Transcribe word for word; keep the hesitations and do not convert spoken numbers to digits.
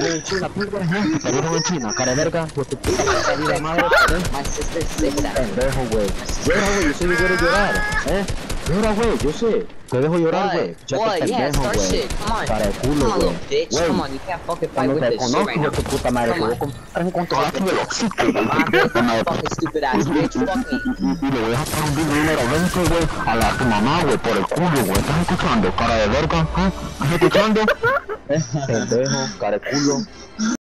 En China, puta, ¿eh? Te vieron en China, cara de verga, pues tu puta puta vida madre, ¿eh? My sister said that. Pendejo, güey. Llora, güey, yo sé que quieres llorar, ¿eh? Llora, güey, yo sé. Te dejo llorar, güey. What? What? Yeah, start shit. Come on. Cara de Come culo, on, güey. little bitch. Güey, Come on, you can't fucking fight cuando with te this shit conozco, right hijo now. de tu puta madre, te Come voy on. a con- controlar tu velocito, Ah, bitch, fucking stupid ass bitch. Fuck me. y le voy a dejar un video número veinte, güey, a la tu mamá, güey, por el culo, güey. ¿Estás escuchando, cara de verga? ¿Eh? ¿Estás escuchando? ¿Eh? Pendejo, cara de culo.